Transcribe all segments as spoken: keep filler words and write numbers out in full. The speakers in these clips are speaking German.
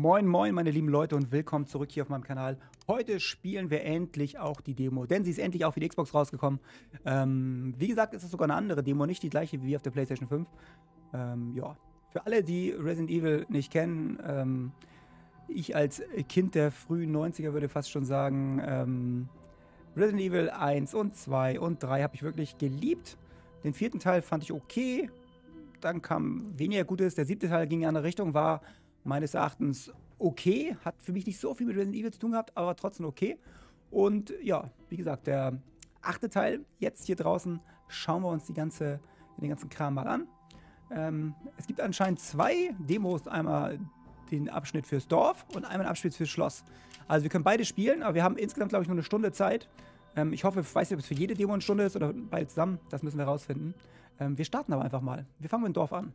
Moin moin meine lieben Leute und willkommen zurück hier auf meinem Kanal. Heute spielen wir endlich auch die Demo, denn sie ist endlich auch für die Xbox rausgekommen. Ähm, wie gesagt, ist es sogar eine andere Demo, nicht die gleiche wie auf der PlayStation fünf. Ähm, ja, für alle, die Resident Evil nicht kennen, ähm, ich als Kind der frühen neunziger würde fast schon sagen, ähm, Resident Evil eins und zwei und drei habe ich wirklich geliebt. Den vierten Teil fand ich okay, dann kam weniger Gutes. Der siebte Teil ging in eine andere Richtung, war meines Erachtens okay. Hat für mich nicht so viel mit Resident Evil zu tun gehabt, aber trotzdem okay. Und ja, wie gesagt, der achte Teil, jetzt hier draußen, schauen wir uns die ganze, den ganzen Kram mal an. Ähm, es gibt anscheinend zwei Demos, einmal den Abschnitt fürs Dorf und einmal den Abschnitt fürs Schloss. Also wir können beide spielen, aber wir haben insgesamt, glaube ich, nur eine Stunde Zeit. Ähm, ich hoffe, ich weiß nicht, ob es für jede Demo eine Stunde ist oder beide zusammen. Das müssen wir rausfinden. Ähm, wir starten aber einfach mal. Wir fangen mit dem Dorf an.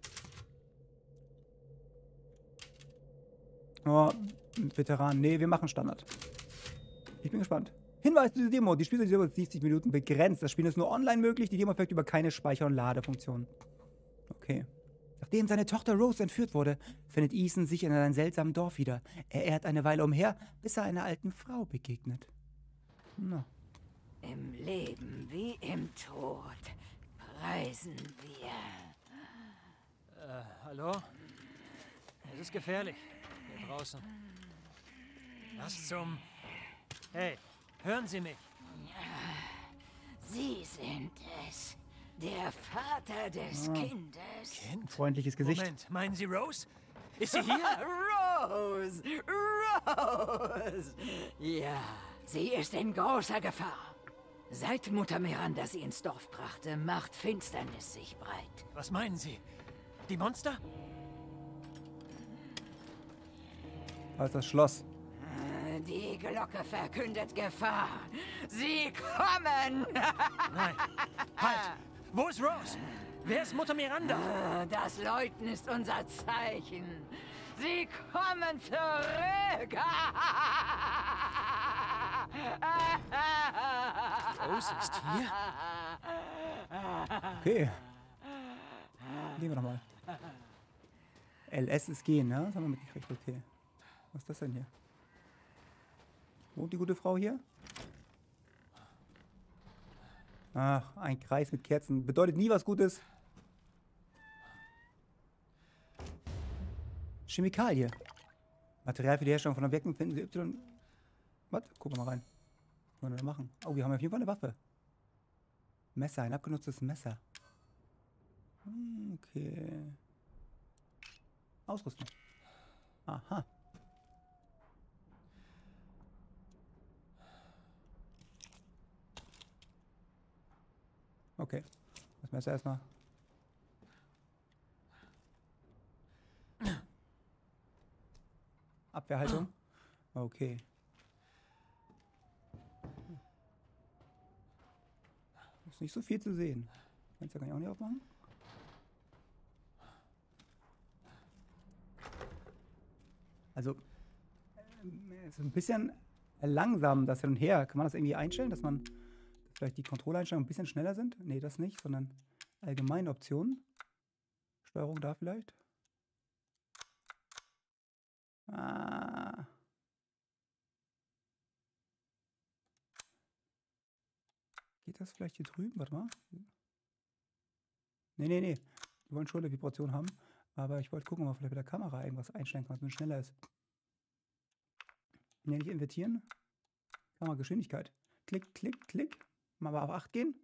Oh, Veteran. Nee, wir machen Standard. Ich bin gespannt. Hinweis zu dieser Demo. Die Spielzeit dieser Demo ist siebzig Minuten begrenzt. Das Spiel ist nur online möglich. Die Demo verfügt über keine Speicher- und Ladefunktion. Okay. Nachdem seine Tochter Rose entführt wurde, findet Ethan sich in einem seltsamen Dorf wieder. Er irrt eine Weile umher, bis er einer alten Frau begegnet. No. Im Leben wie im Tod preisen wir. Äh, hallo? Es ist gefährlich. Hier draußen. Was zum... Hey, hören Sie mich. Sie sind es. Der Vater des Ah. Kindes. Kind? Freundliches Gesicht. Moment, meinen Sie Rose? Ist sie hier? Rose! Rose! Ja, sie ist in großer Gefahr. Seit Mutter Miranda sie ins Dorf brachte, macht Finsternis sich breit. Was meinen Sie? Die Monster? Da ist das Schloss. Die Glocke verkündet Gefahr. Sie kommen! Nein. Halt! Wo ist Rose? Wer ist Mutter Miranda? Das Läuten ist unser Zeichen. Sie kommen zurück! Rose ist hier? Okay. Gehen wir nochmal. L S ist gehen, ne? Das haben wir mitgekriegt. Okay. Was ist das denn hier? Wohnt die gute Frau hier? Ach, ein Kreis mit Kerzen. Bedeutet nie was Gutes. Chemikalie. Material für die Herstellung von Objekten finden Sie Y. Was? Gucken wir mal rein. Was wollen wir da machen? Oh, wir haben auf jeden Fall eine Waffe. Messer, ein abgenutztes Messer. Hm, okay. Ausrüstung. Aha. Okay. Das Messer erstmal. Abwehrhaltung. Okay. Ist nicht so viel zu sehen. Fenster kann ich auch nicht aufmachen. Also, äh, ist ein bisschen langsam, das hin und her. Kann man das irgendwie einstellen, dass man vielleicht die Kontrolleinstellungen ein bisschen schneller sind? Nee, das nicht, sondern allgemeine Optionen. Steuerung da vielleicht. Ah. Geht das vielleicht hier drüben? Warte mal. Nee, nee, nee. Wir wollen schon eine Vibration haben. Aber ich wollte gucken, ob man vielleicht mit der Kamera irgendwas einstellen kann, was ein bisschen schneller ist. Nee, nicht invertieren. Kamerageschwindigkeit. Klick, klick, klick. Mal auf acht gehen.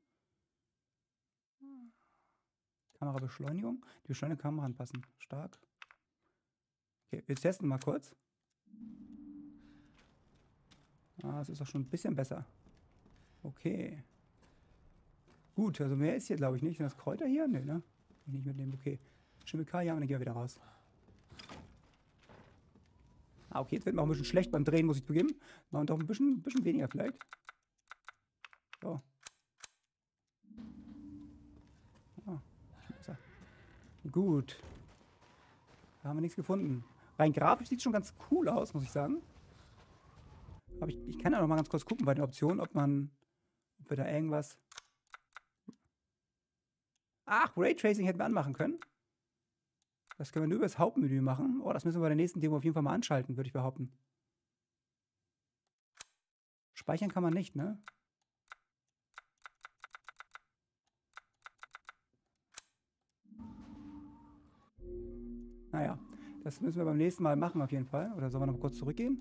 Kamerabeschleunigung. Die Beschleunigung kann man anpassen. Stark. Okay, wir testen mal kurz. Ah, es ist auch schon ein bisschen besser. Okay. Gut, also mehr ist hier, glaube ich, nicht. Sind das Kräuter hier? Nee, ne? Ich nicht mitnehmen. Okay. Chemikalien haben wir, dann gehen wir wieder raus. Ah, okay, jetzt wird mir auch ein bisschen schlecht beim Drehen, muss ich zugeben. Machen wir doch ein bisschen, ein bisschen weniger vielleicht. So. Ah, besser. Gut. Da haben wir nichts gefunden. Rein grafisch sieht es schon ganz cool aus, muss ich sagen. Aber ich, ich kann ja noch mal ganz kurz gucken bei den Optionen, ob man, ob wir da irgendwas... Ach, Raytracing hätten wir anmachen können. Das können wir nur über das Hauptmenü machen. Oh, das müssen wir bei der nächsten Demo auf jeden Fall mal anschalten, würde ich behaupten. Speichern kann man nicht, ne? Naja, das müssen wir beim nächsten Mal machen auf jeden Fall. Oder sollen wir noch kurz zurückgehen?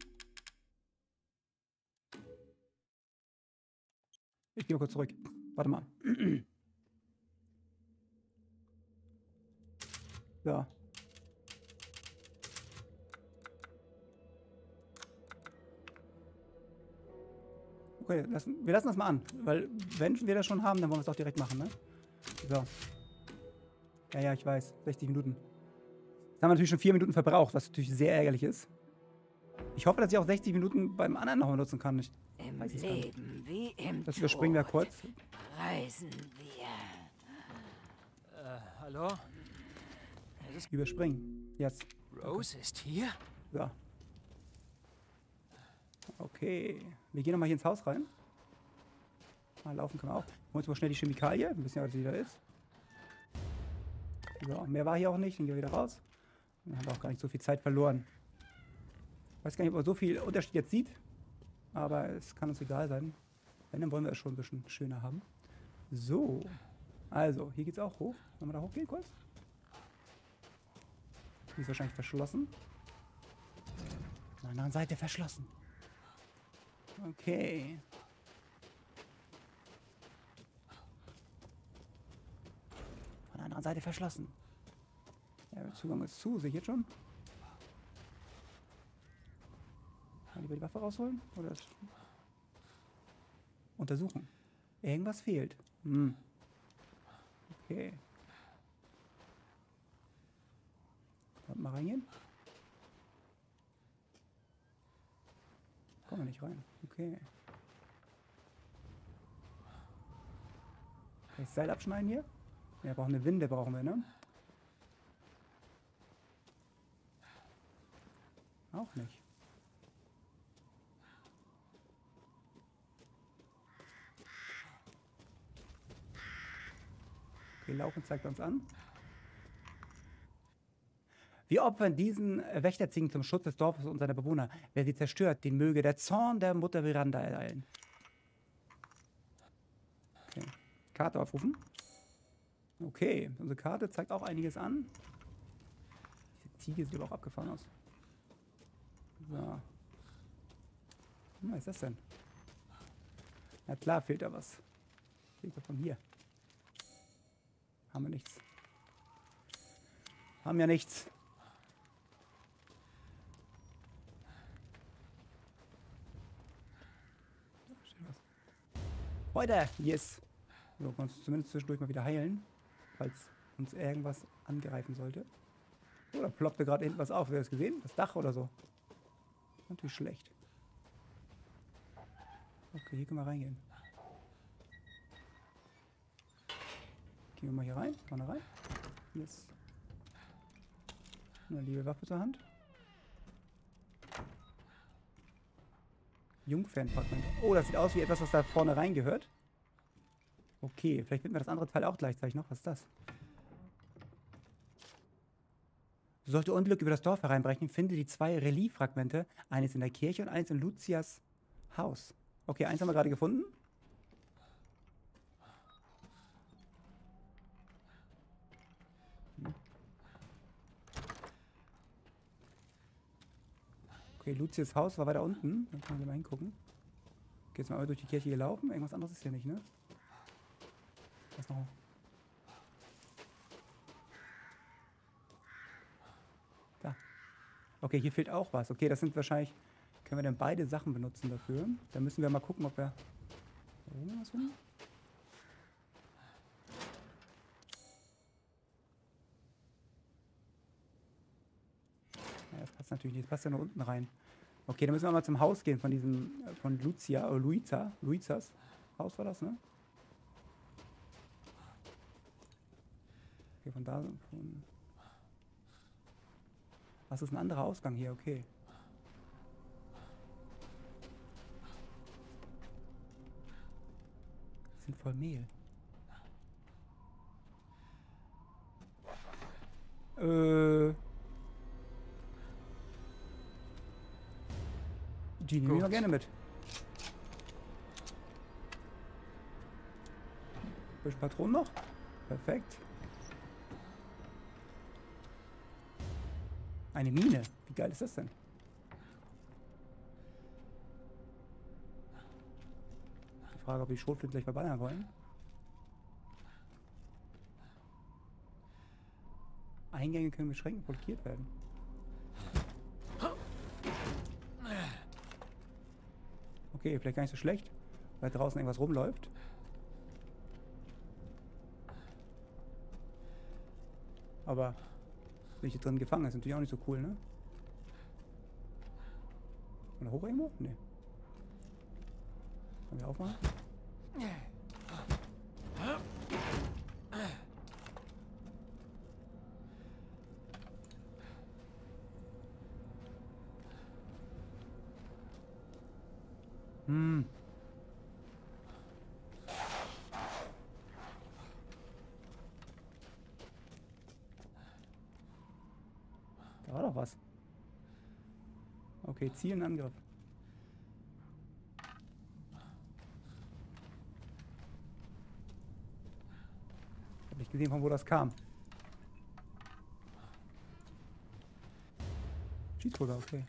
Ich gehe mal kurz zurück. Warte mal. So. Okay, lassen, wir lassen das mal an. Weil, wenn wir das schon haben, dann wollen wir es auch direkt machen, ne? So. Ja, ja, ich weiß. sechzig Minuten. Jetzt haben wir natürlich schon vier Minuten verbraucht, was natürlich sehr ärgerlich ist. Ich hoffe, dass ich auch sechzig Minuten beim anderen noch nutzen kann. Ich Im weiß es gar nicht. Leben wie im Das überspringen wir Tod kurz. reisen wir. Äh, hallo? Überspringen. Jetzt. Rose ist hier? So. Okay. Wir gehen nochmal hier ins Haus rein. Mal laufen können wir auch. Holen uns mal schnell die Chemikalie. Ein bisschen, was sie da ist. So, mehr war hier auch nicht. Dann gehen wir wieder raus. Dann haben wir auch gar nicht so viel Zeit verloren. Ich weiß gar nicht, ob man so viel Unterschied jetzt sieht. Aber es kann uns egal sein. Wenn, dann wollen wir es schon ein bisschen schöner haben. So. Also, hier geht's auch hoch. Sollen wir da hochgehen kurz? Die ist wahrscheinlich verschlossen. Von der anderen Seite verschlossen. Okay. Von der anderen Seite verschlossen. Ja, der Zugang ist zu, sehe ich jetzt schon. Mal lieber die Waffe rausholen? Oder das untersuchen. Irgendwas fehlt. Hm. Okay. Mal reingehen. Kommen wir nicht rein. Okay. Kann ich das Seil abschneiden hier? Ja, wir brauchen eine Winde, brauchen wir, ne? Auch nicht. Okay, Laufen zeigt uns an. Wir opfern diesen Wächterziegen zum Schutz des Dorfes und seiner Bewohner. Wer sie zerstört, den möge der Zorn der Mutter Miranda ereilen. Okay. Karte aufrufen. Okay, unsere Karte zeigt auch einiges an. Diese Ziege sieht aber auch abgefahren aus. So. Was ist das denn? Na klar, fehlt da was. Fehlt davon hier. Haben wir nichts. Haben ja nichts. Heute, yes. So, können wir uns zumindest zwischendurch mal wieder heilen, falls uns irgendwas angreifen sollte. Oh, da ploppte gerade hinten was auf. Wer hat das gesehen? Das Dach oder so. Natürlich schlecht. Okay, hier können wir reingehen. Gehen wir mal hier rein. Vorne rein. Yes. Eine liebe Waffe zur Hand. Jungfernfragment. Oh, das sieht aus wie etwas, was da vorne rein gehört. Okay, vielleicht finden wir das andere Teil auch gleichzeitig noch. Was ist das? Sollte Unglück über das Dorf hereinbrechen, finde die zwei Relieffragmente. Eines in der Kirche und eines in Lucias Haus. Okay, eins haben wir gerade gefunden. Okay, Lucias Haus war weiter unten. Dann können wir mal hingucken. Okay, jetzt mal durch die Kirche gelaufen. Irgendwas anderes ist hier nicht, ne? Was noch? Da. Okay, hier fehlt auch was. Okay, das sind wahrscheinlich... Können wir dann beide Sachen benutzen dafür? Da müssen wir mal gucken, ob wir... Oh, was finden? Ja, das passt natürlich nicht. Das passt ja nur unten rein. Okay, dann müssen wir mal zum Haus gehen von diesem... Von Lucia, oder Luisa. Luisas Haus war das, ne? Okay, von da... Von Was ist ein anderer Ausgang hier? Okay. Die sind voll Mehl. Äh. Die nehmen wir Gut. gerne mit. Bisschen Patronen noch. Perfekt. Eine Mine. Wie geil ist das denn? Die Frage, ob die Schrotflinte gleich verballern wollen. Eingänge können mit Schränken blockiert werden. Okay, vielleicht gar nicht so schlecht, weil draußen irgendwas rumläuft. Aber bin ich hier drin gefangen, ist natürlich auch nicht so cool, ne? Oder hoch irgendwo? Nee. Können wir aufmachen? Hm. Da war doch was. Okay, Ziel, Angriff. Hab nicht gesehen, von wo das kam. Schießpulver, okay.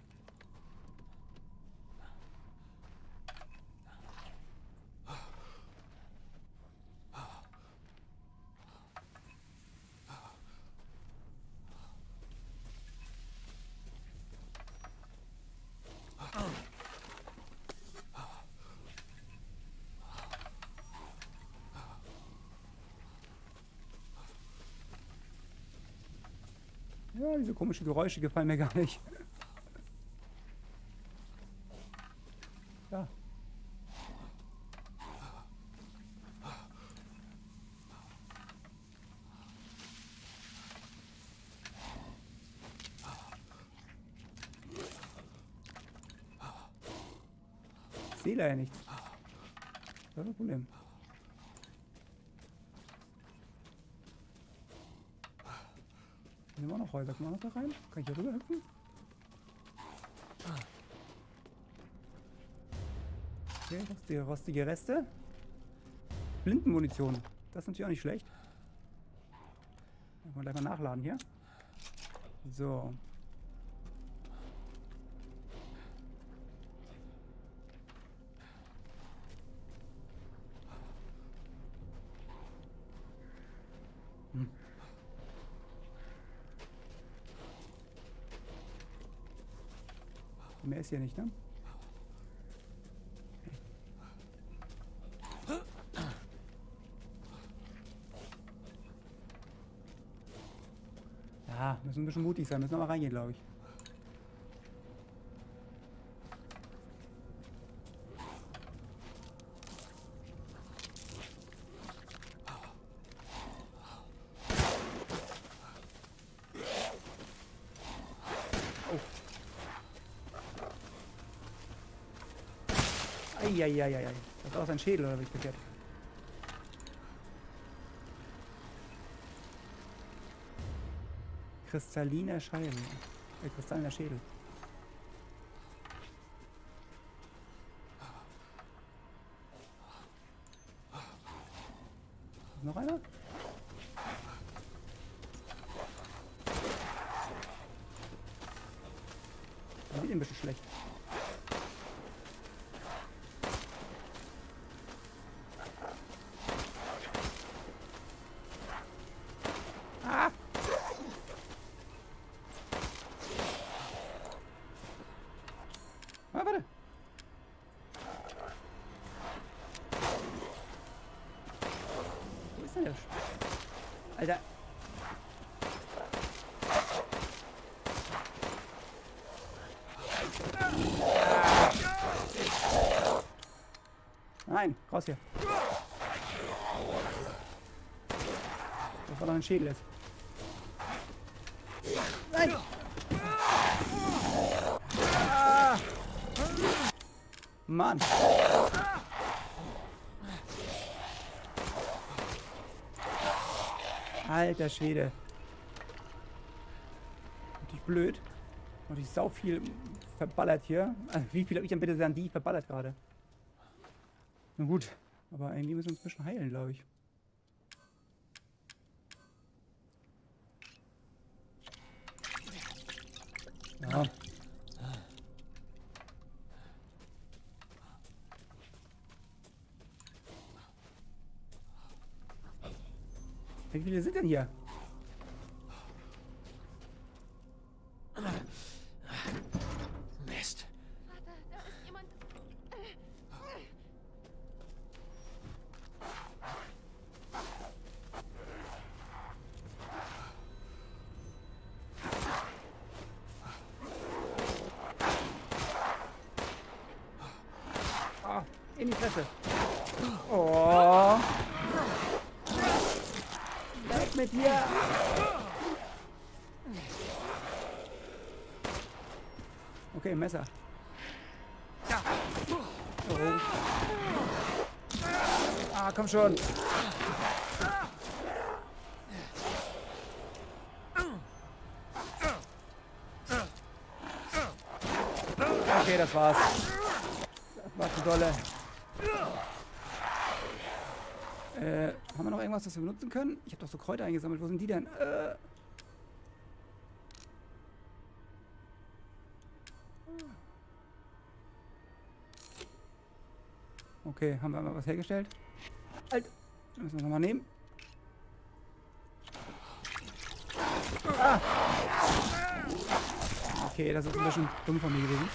Ja, diese komischen Geräusche gefallen mir gar nicht. Ja. Ich sehe leider nichts. Das ist ein Problem. Hier sind auch noch Häuser. Kann man noch da rein? Kann ich hier rüber hüpfen? Okay, rostige, rostige Reste. Blindenmunition. Das ist natürlich auch nicht schlecht. Können wir gleich mal nachladen hier. So. Hm. Mehr ist hier nicht, ne? Ja, müssen ein bisschen mutig sein. Müssen wir mal reingehen, glaube ich. Eieieiei. Das ist auch sein Schädel, oder wie ich verkehrt? Kristalliner Schädel. Äh, kristalliner Schädel. Ist noch einer? Das sieht ein bisschen schlecht. Ah, warte. Wo ist denn der? Sch Alter. Nein, raus hier. Das war doch ein Schädel ist. Nein! Ah. Mann! Alter Schwede. richtig blöd. Und ich sau viel verballert hier. Also, wie viel habe ich denn bitte an die verballert gerade? Na gut. Aber irgendwie müssen wir uns ein bisschen heilen, glaube ich. Ja. Wie viele sind denn hier? Mist. Vater, da ist jemand. Ah, in die Fresse. Oh. Weg mit dir. Okay, Messer. Oh. Ah, komm schon. Okay, das war's. Das war zu dolle. Äh, haben wir noch irgendwas, das wir benutzen können? Ich habe doch so Kräuter eingesammelt. Wo sind die denn? Äh. Okay, haben wir mal was hergestellt? Halt! Das müssen wir nochmal nehmen. Ah! Okay, das ist ein bisschen dumm von mir gewesen.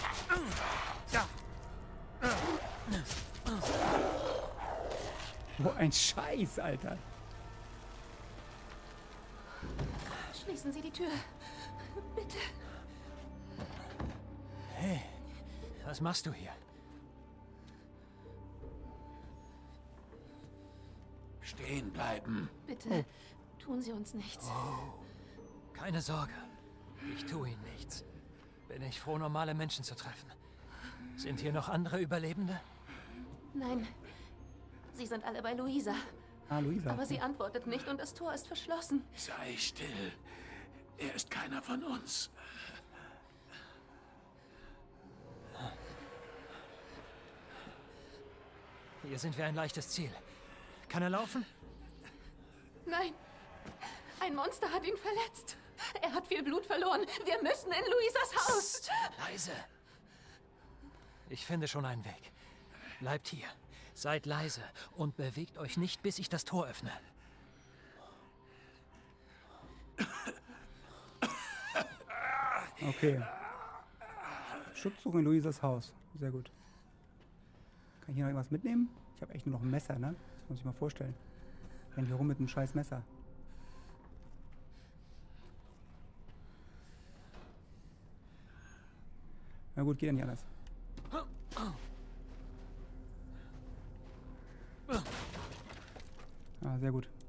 Oh, ein Scheiß, Alter. Schließen Sie die Tür. Bitte. Hey, was machst du hier? Stehen bleiben. Bitte. Tun Sie uns nichts. Keine Sorge. Ich tue ihnen nichts. Bin ich froh, normale Menschen zu treffen. Sind hier noch andere Überlebende? Nein. Sie sind alle bei Luisa. Ah, Luisa. Aber sie antwortet nicht und das Tor ist verschlossen. Sei still. Er ist keiner von uns. Hier sind wir ein leichtes Ziel. Kann er laufen? Nein. Ein Monster hat ihn verletzt. Er hat viel Blut verloren. Wir müssen in Luisas Haus. Leise. Ich finde schon einen Weg. Bleibt hier. Seid leise und bewegt euch nicht, bis ich das Tor öffne. Okay. Schutz suchen in Luisas Haus. Sehr gut. Kann ich hier noch irgendwas mitnehmen? Ich habe echt nur noch ein Messer, ne? Das muss ich mal vorstellen. Ich renne hier rum mit einem scheiß Messer. Na gut, geht ja nicht anders. Ah, sehr gut.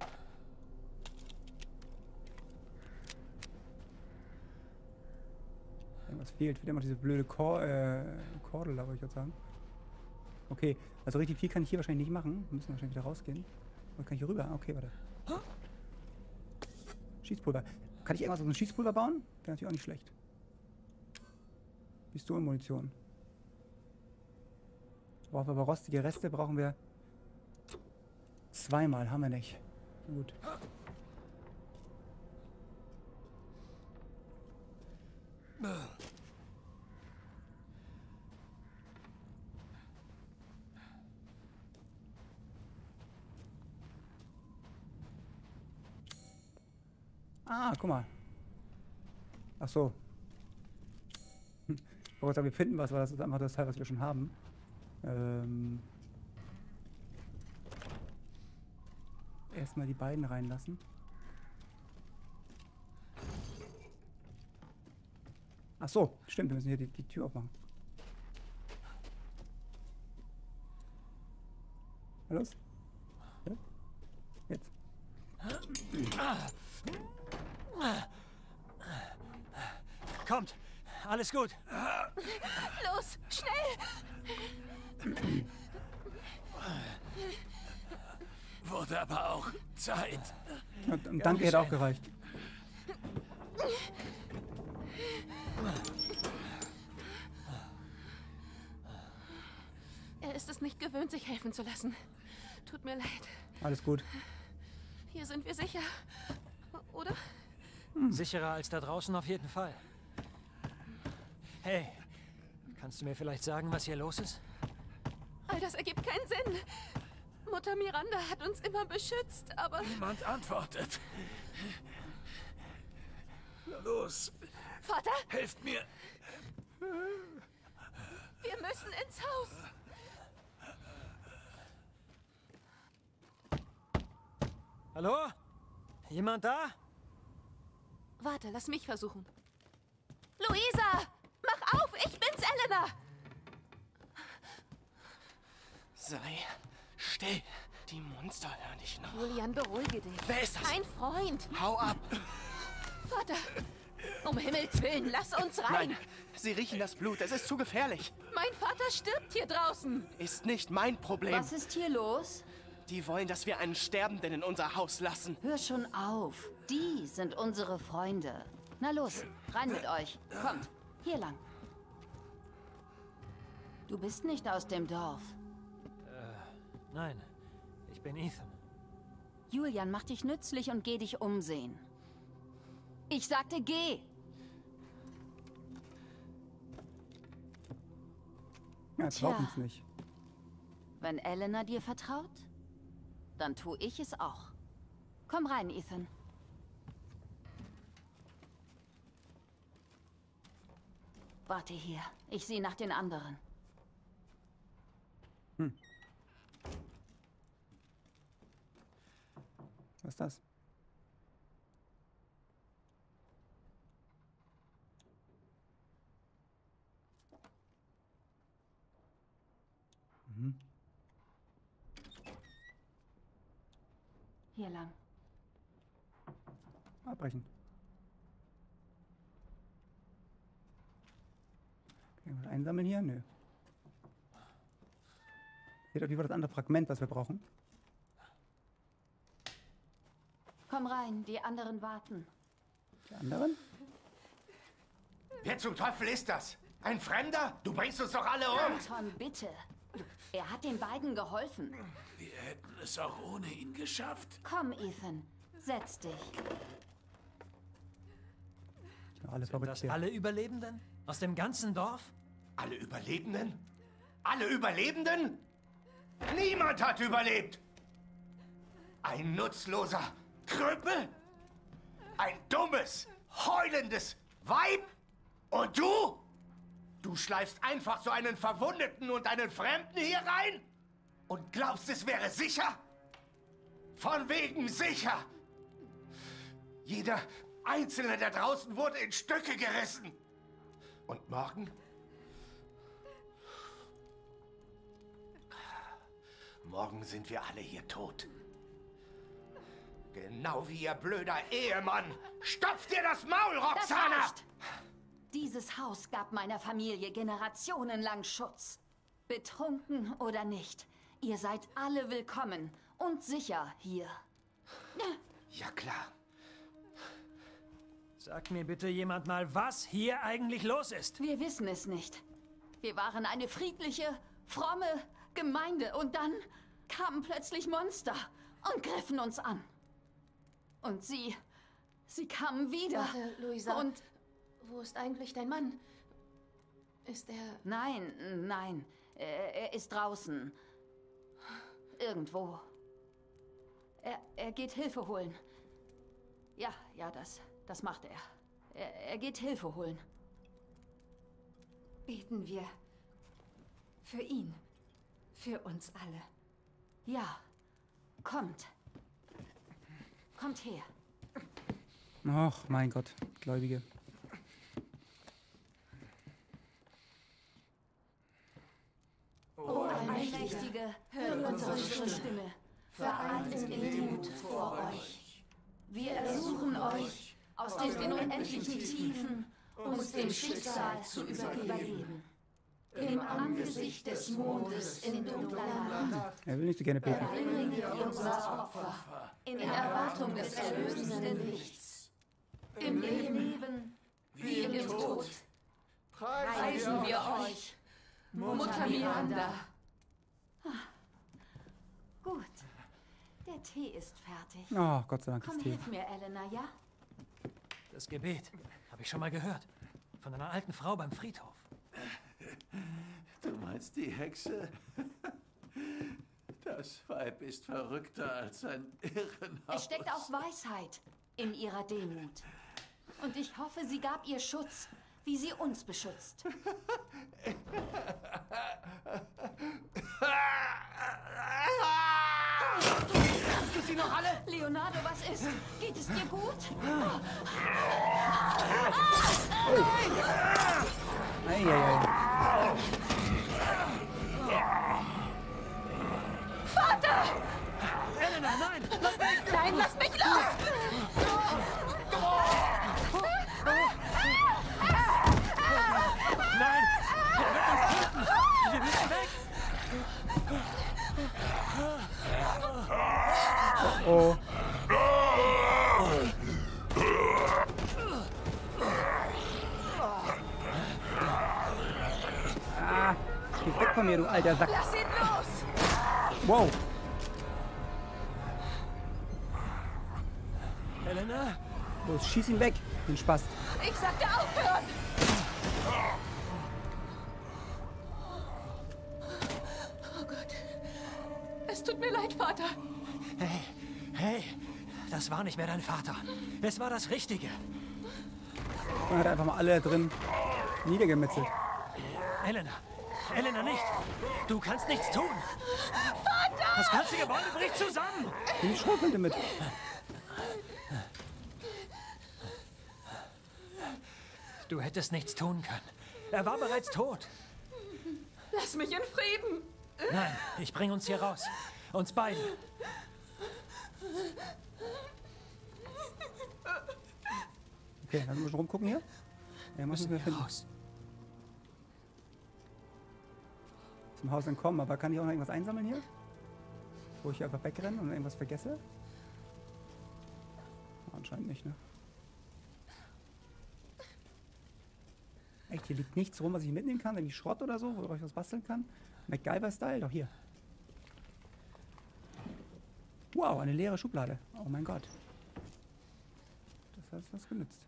Irgendwas fehlt. Fehlt immer diese blöde Kor äh, Kordel, da wollte ich gerade sagen. Okay, also richtig viel kann ich hier wahrscheinlich nicht machen. Wir müssen wahrscheinlich wieder rausgehen. Oder kann ich hier rüber? Okay, warte. Schießpulver. Kann ich irgendwas aus dem Schießpulver bauen? Wäre natürlich auch nicht schlecht. Pistolenmunition. Brauchen wir aber rostige Reste, brauchen wir zweimal, haben wir nicht. Gut. Ah, guck mal. Ach so. Ich wollte sagen, wir finden was, weil das ist einfach das Teil, was wir schon haben. Ähm Erstmal die beiden reinlassen. Ach so, stimmt, wir müssen hier die, die Tür aufmachen. Na los? Ja? Jetzt. Kommt! Alles gut! Los, schnell! Wurde aber auch Zeit. Und, und danke hätte auch gereicht. Er ist es nicht gewöhnt, sich helfen zu lassen. Tut mir leid. Alles gut. Hier sind wir sicher. Oder? Hm. Sicherer als da draußen auf jeden Fall. Hey, kannst du mir vielleicht sagen, was hier los ist? All das ergibt keinen Sinn. Mutter Miranda hat uns immer beschützt, aber... Niemand antwortet. Los, Vater, helft mir. wir müssen ins Haus. Hallo? Jemand da? Warte, lass mich versuchen. Luisa! Mach auf! Ich bin's, Elena! Sei still. Die Monster hören dich noch. Julian, beruhige dich. Wer ist das? Kein Freund. Hau ab! Vater! Um Himmels Willen, lass uns rein! Nein, sie riechen das Blut. Es ist zu gefährlich. Mein Vater stirbt hier draußen! Ist nicht mein Problem. Was ist hier los? Die wollen, dass wir einen Sterbenden in unser Haus lassen. Hör schon auf. Die sind unsere Freunde. Na los, rein mit euch. Kommt, hier lang. Du bist nicht aus dem Dorf. Äh, nein. Ich bin Ethan. Julian, mach dich nützlich und geh dich umsehen. Ich sagte, geh! Ja, Tja. traut uns nicht. Wenn Elena dir vertraut, dann tue ich es auch. Komm rein, Ethan. Warte hier. Ich sehe nach den anderen. Hm. Was ist das? Mhm. Hier lang. Abbrechen. Okay, was einsammeln hier? Nö. Seht auf jeden Fall das andere Fragment, was wir brauchen. Komm rein, die anderen warten. Die anderen? Wer zum Teufel ist das? Ein Fremder? Du bringst uns doch alle um! Anton, bitte. Er hat den beiden geholfen. Wir hätten es auch ohne ihn geschafft. Komm, Ethan. Setz dich. Ja, alles Sind verrückt das hier. alle Überlebenden? Aus dem ganzen Dorf? Alle Überlebenden? Alle Überlebenden? Niemand hat überlebt! Ein nutzloser Krüppel? Ein dummes, heulendes Weib? Und du? Du schleifst einfach so einen Verwundeten und einen Fremden hier rein? Und glaubst, es wäre sicher? Von wegen sicher! Jeder Einzelne da draußen wurde in Stücke gerissen. Und morgen? Morgen sind wir alle hier tot. Genau wie ihr blöder Ehemann. Stopf dir das Maul, Das Roxana! reicht. Dieses Haus gab meiner Familie generationenlang Schutz. Betrunken oder nicht, ihr seid alle willkommen und sicher hier. Ja, klar. Sag mir bitte jemand mal, was hier eigentlich los ist. Wir wissen es nicht. Wir waren eine friedliche, fromme Gemeinde und dann kamen plötzlich Monster und griffen uns an. Und sie, sie kamen wieder. Warte, Luisa. Und Wo ist eigentlich dein Mann? Ist er... nein, nein, er, er ist draußen. Irgendwo. Er, er geht Hilfe holen. Ja, ja, das, das macht er. er. Er geht Hilfe holen. Beten wir für ihn, für uns alle. Ja, kommt. Kommt her. Ach, mein Gott, Gläubige. O Allmächtige, hört unsere Stimme, vereint in Demut vor euch. Wir ersuchen euch, aus den unendlichen Tiefen uns dem Schicksal zu übergeben. Im Angesicht des Mondes in dunkler Nacht Er will nicht so gerne beten. bringen wir unser Opfer in Erwartung des erlösenden Lichts. Im Leben wie im Tod Preisen wir euch, Mutter Miranda. Ah, gut, der Tee ist fertig. Oh, Gott sei Dank Komm, ist Tee. hilf mir, Elena, ja? Das Gebet habe ich schon mal gehört. Von einer alten Frau beim Friedhof. Du meinst die Hexe? Das Weib ist verrückter als ein Irrenhaus. Es steckt auch Weisheit in ihrer Demut. Und ich hoffe, sie gab ihr Schutz, wie sie uns beschützt. Hast du sie noch alle? Leonardo, was ist? Geht es dir gut? Ei, ei, ei. Vater! Elena, nein! Lass mich! Nein, lass mich los! Nein! Er wird uns töten! Wir müssen weg! Oh. Ah, geh weg von mir, du alter Sack. Lass ihn los! Wow. Elena? Los, schieß ihn weg, den Spaß. Ich sagte aufhören! Oh Gott. Es tut mir leid, Vater. Hey, hey! Das war nicht mehr dein Vater. Es war das Richtige. Man hat einfach mal alle drin niedergemetzelt. Elena! Elena, nicht! Du kannst nichts tun! Vater! Das ganze Gebäude bricht zusammen! Die schaufelte mit. Du hättest nichts tun können. Er war bereits tot. Lass mich in Frieden. Nein, ich bring uns hier raus. Uns beide. Okay, dann müssen wir schon rumgucken hier. Ja, müssen wir finden. Raus. Zum Haus entkommen, aber kann ich auch noch irgendwas einsammeln hier? Wo ich einfach wegrenne und irgendwas vergesse? Anscheinend nicht, ne? Echt, hier liegt nichts rum, was ich mitnehmen kann? Irgendwie Schrott oder so, wo ich was basteln kann? MacGyver-Style? Doch hier. Wow, eine leere Schublade. Oh mein Gott. Das hat was genützt.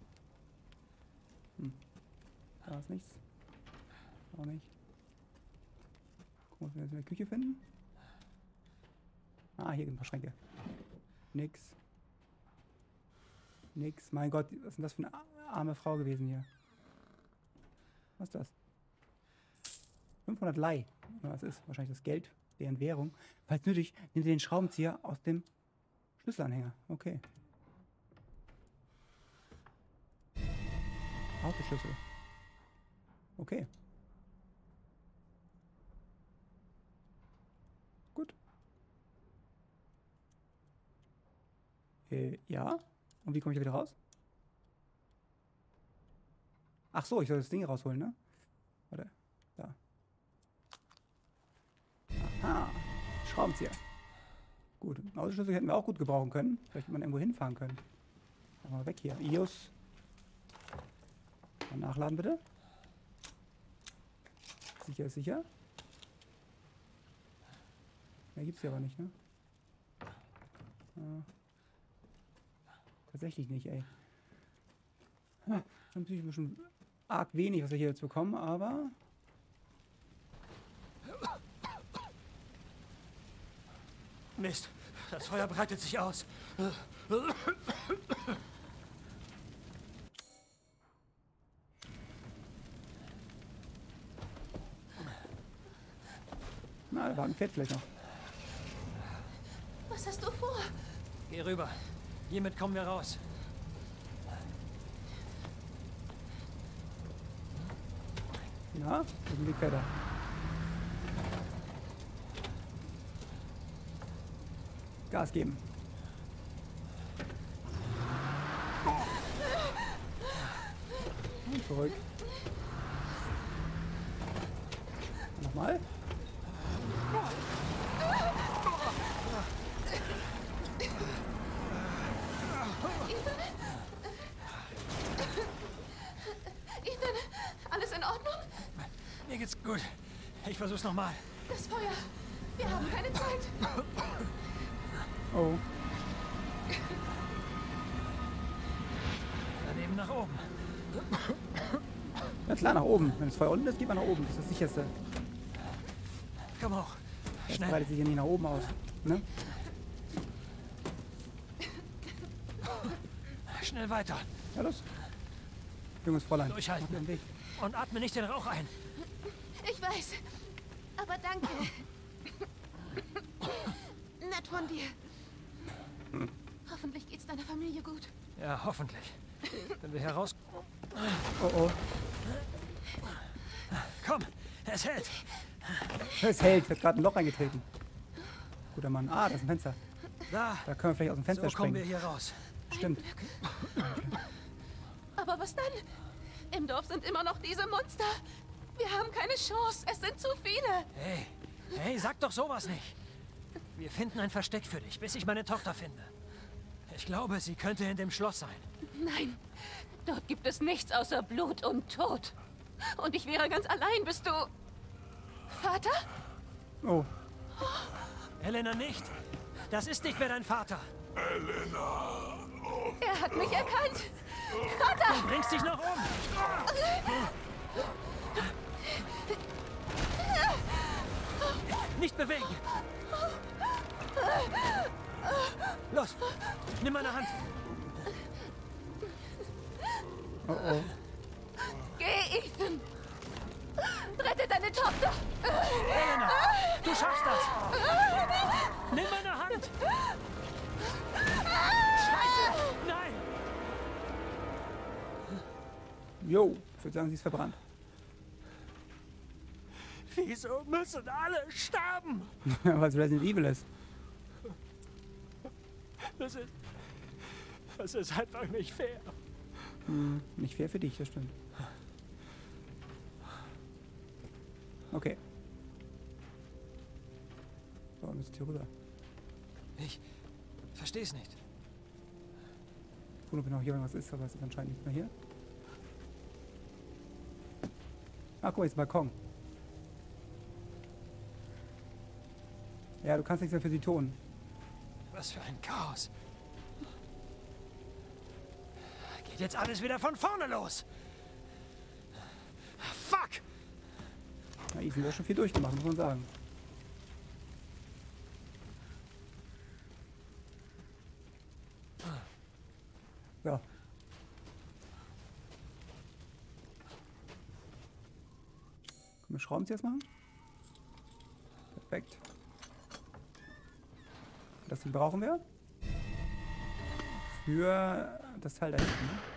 Hm. Da ist nichts. Auch nicht. Gucken, ob wir das in der Küche finden. Ah, hier sind ein paar Schränke. Nix. Nix. Mein Gott, was ist denn das für eine arme Frau gewesen hier? Was ist das? fünfhundert Lei. Was ist? Wahrscheinlich das Geld, deren Währung. Falls nötig, nehmt ihr den Schraubenzieher aus dem Schlüsselanhänger. Okay. Autoschlüssel. Okay. Gut. Äh, ja. Und wie komme ich da wieder raus? Ach so, ich soll das Ding rausholen, ne? Warte. Da. Aha. Schraubenzieher. Gut. Einen Autoschlüssel hätten wir auch gut gebrauchen können. Vielleicht hätte man irgendwo hinfahren können. Mal weg hier. I O S. Mal nachladen bitte. Sicher ist sicher. Mehr gibt's hier aber nicht, ne? Ja. Tatsächlich nicht, ey. Ha, natürlich ein bisschen arg wenig, was wir hier jetzt bekommen, aber... Mist, das Feuer breitet sich aus. Na, der Wagen fährt vielleicht noch. Was hast du vor? Geh rüber. Hiermit kommen wir raus. Ja, irgendwie fährt er. Gas geben. Und zurück. Nochmal. Ethan, alles Gut, ich versuch's nochmal. Das Feuer. Wir haben keine Zeit. Oh. Daneben nach oben. Ja klar, nach oben. Wenn das Feuer unten ist, geht man nach oben. Das ist das Sicherste. Komm hoch. Das Schnell. breitet sich ja nicht nach oben aus. Ne? Schnell weiter. Ja, los. Junges Fräulein. Durchhalten. Mach dir den Weg. Und atme nicht den Rauch ein. Ich weiß. Aber danke. Nett von dir. Hoffentlich geht's deiner Familie gut. Ja, hoffentlich. Wenn wir hier raus... Oh oh. Komm, es hält. Es hält. Ich hab gerade ein Loch reingetreten. Guter Mann. Ah, das ist ein Fenster. Da, Da können wir vielleicht aus dem Fenster so kommen wir springen. hier raus. Stimmt. Aber was dann? Im Dorf sind immer noch diese Monster. Wir haben keine Chance. Es sind zu viele. Hey, hey, sag doch sowas nicht. Wir finden ein Versteck für dich, bis ich meine Tochter finde. Ich glaube, sie könnte in dem Schloss sein. Nein, dort gibt es nichts außer Blut und Tod. Und ich wäre ganz allein, bist du... Vater? Oh. Elena nicht. Das ist nicht mehr dein Vater. Er hat mich erkannt. Vater! Du bringst dich noch um. Nicht bewegen. Los, nimm meine Hand. Oh oh. Geh, Ethan! Rette deine Tochter! Elena, du schaffst das. Nimm meine Hand. Scheiße, nein. Jo, ich würde sagen, sie ist verbrannt. Wieso müssen alle sterben? Weil es Resident Evil ist. Das ist... Das ist einfach nicht fair. Hm, nicht fair für dich, das stimmt. Okay. So, wir müssen hier rüber. Ich verstehe es nicht. Gucken, ob hier noch hier irgendwas ist, aber es ist anscheinend nicht mehr hier. Ah, guck mal, jetzt ein Balkon. Ja, du kannst nichts mehr für sie tun. Was für ein Chaos. Geht jetzt alles wieder von vorne los. Fuck! Na, Ethan, du hast schon viel durchgemacht, muss man sagen. So. Können wir Schraubenzieher machen? Perfekt. Das Ding brauchen wir. Für das Teil da hinten. Ne?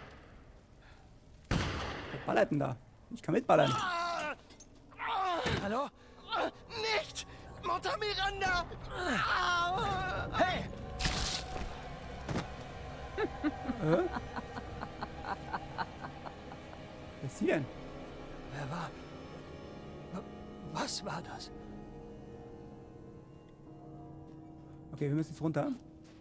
Wer ballert denn da? Ich kann mitballern. Hallo? Nicht! Mutter Miranda! Hey! Äh? Wer ist sie denn? Wer war... Was war das? Okay, wir müssen jetzt runter.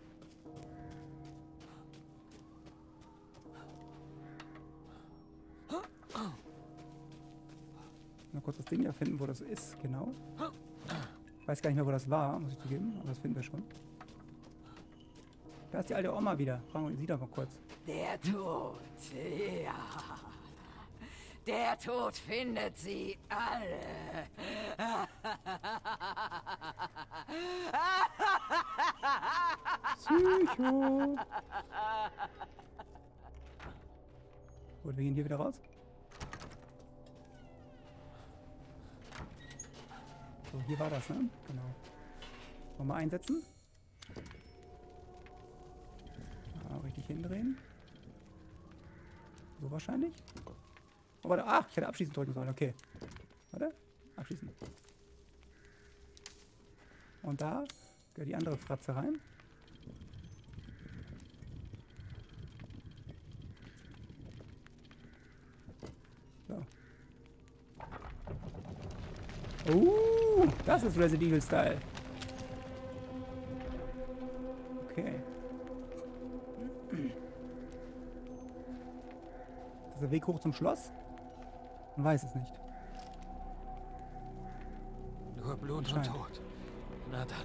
Mal kurz das Ding da finden, wo das ist, genau. Ich weiß gar nicht mehr, wo das war, muss ich zugeben, aber das finden wir schon. Da ist die alte Oma wieder. Fragen wir sie doch mal kurz. Der Tod, ja. Der Tod findet sie alle. Psycho! Gut, wir gehen hier wieder raus. So, hier war das, ne? Genau. Wollen wir einsetzen? Ah, richtig hindrehen. So wahrscheinlich. Oh, warte. Ach, ich hätte abschließen drücken sollen. Okay. Warte. Abschließen. Und da gehört die andere Fratze rein. So. Uh, das ist Resident Evil Style. Okay. Das ist der Weg hoch zum Schloss? Man weiß es nicht. Pur Blut und Scheint. Tod. Na dann.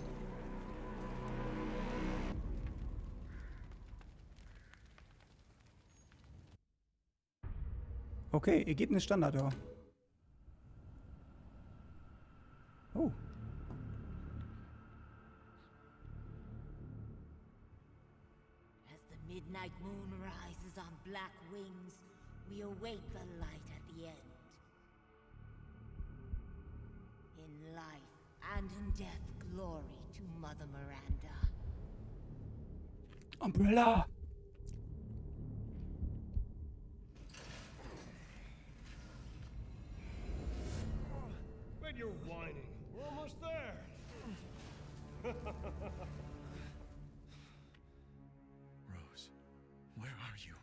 Okay, Ergebnis Standard, ja. Oh. As the midnight moon rises on black wings, we await the light at the end. In life and in death, glory to Mother Miranda. Umbrella! But you're whining. We're almost there. Rose, where are you?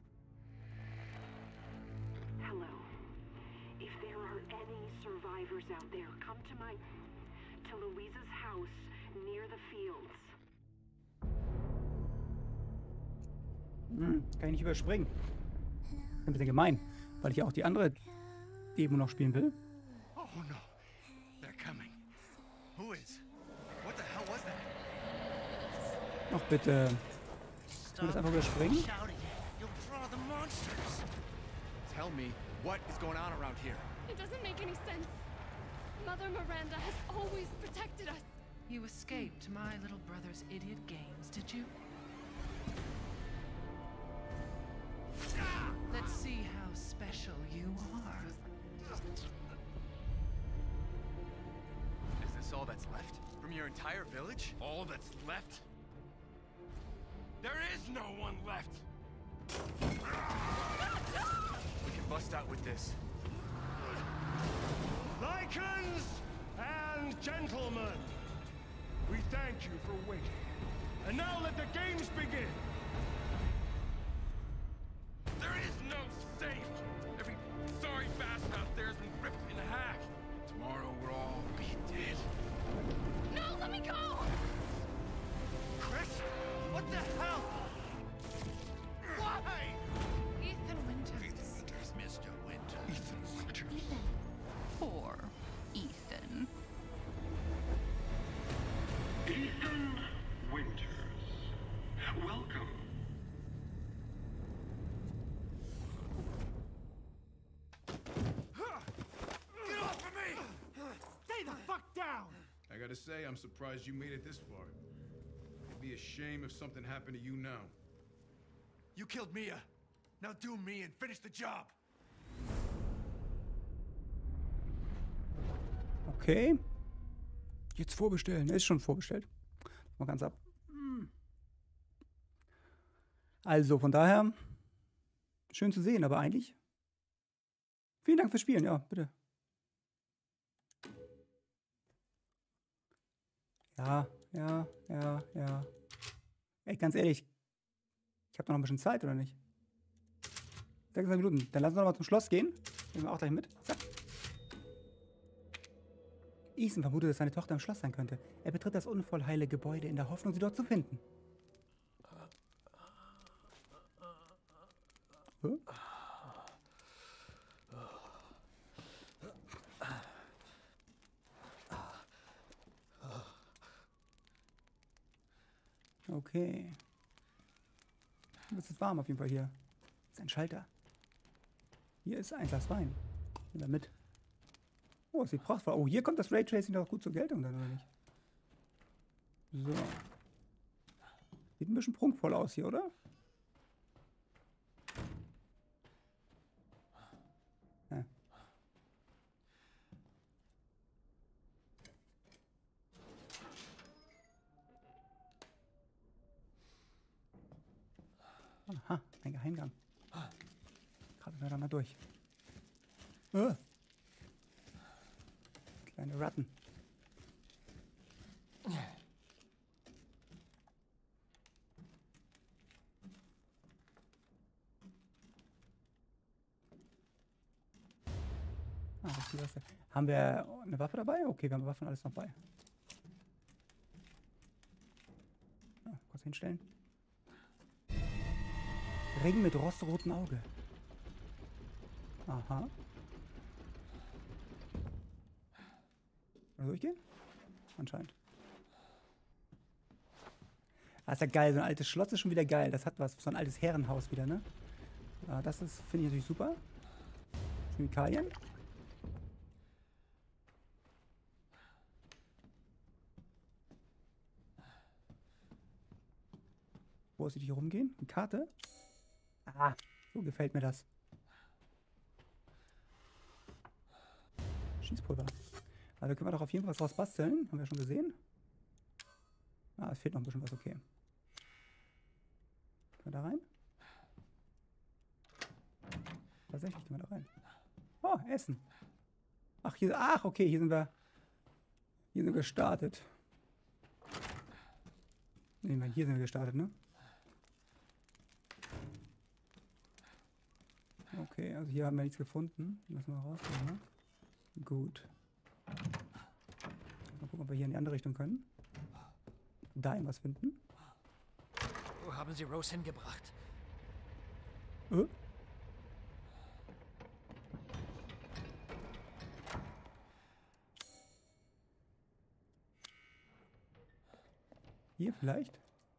Hello. If there are any survivors out there, come to my... to Louisa's house near the fields. Hm, kann ich nicht überspringen. Ein bisschen gemein, weil ich ja auch die andere Demo noch spielen will. Oh no. They're coming. Who is? What the hell was that? Noch bitte. Kann ich das einfach überspringen? Shouting. You'll draw the monsters. Tell me, what is going on around here? It doesn't make any sense. Mother Miranda has always protected us. You escaped my little brother's idiot games, did you? Let's see how special you are. Is this all that's left? From your entire village? All that's left? There is no one left! We can bust out with this. Lycans and gentlemen, we thank you for waiting. And now let the games begin. There is no safe! Every sorry bastard out there has been ripped in half. Tomorrow we'll all be dead. No, let me go! Chris? What the hell? Why? Ethan Winters. Ethan Winters. Mister Winters. Ethan Winters. Ethan. Poor Ethan. Ethan Winters. Welcome. Get off of me! Stay the fuck down! I gotta say, I'm surprised you made it this far. It'd be a shame if something happened to you now. You killed Mia. Now do me and finish the job. Okay. Jetzt vorbestellen. Ist schon vorbestellt. Mal ganz ab. Also, von daher, schön zu sehen, aber eigentlich. Vielen Dank fürs Spielen, ja, bitte. Ja, ja, ja, ja. Ey, ganz ehrlich, ich habe doch noch ein bisschen Zeit, oder nicht? sechsundzwanzig Minuten. Dann lass uns doch mal zum Schloss gehen. Nehmen wir auch gleich mit. Zack. Ethan vermutet, dass seine Tochter im Schloss sein könnte. Er betritt das unvollheile Gebäude in der Hoffnung, sie dort zu finden. Huh? Okay. Es ist warm auf jeden Fall hier. Das ist ein Schalter. Hier ist ein Glas Wein. Nehmen wir mit. Oh, es sieht prachtvoll. Oh, hier kommt das Raytracing doch gut zur Geltung dann, oder nicht? So. Sieht ein bisschen prunkvoll aus hier, oder? Ja. Aha, ein Geheimgang. Gerade wir da mal durch. Oh. Kleine Ratten. Ah, das ist die Waffe. Haben wir eine Waffe dabei? Okay, wir haben Waffen alles noch bei. Ah, kurz hinstellen. Ring mit rostrotem Auge. Aha. Mal durchgehen? anscheinend. Ah, ist ja geil. So ein altes Schloss ist schon wieder geil. Das hat was. So ein altes Herrenhaus wieder, ne? Ah, das ist, finde ich natürlich super. Chemikalien. Vorsichtig rumgehen. Eine Karte. Ah, so gefällt mir das. Schießpulver. Also da können wir doch auf jeden Fall was draus basteln. Haben wir schon gesehen. Ah, es fehlt noch ein bisschen was. Okay. Können wir da rein? Tatsächlich können wir da rein. Oh, Essen. Ach, hier, ach, okay, hier sind wir. Hier sind wir gestartet. Nee, hier sind wir gestartet, ne? Okay, also hier haben wir nichts gefunden. Lassen wir rausgehen, ne? Gut. Mal gucken, ob wir hier in die andere Richtung können. Da irgendwas finden. Wo haben Sie Rose hingebracht? Äh? Hier vielleicht?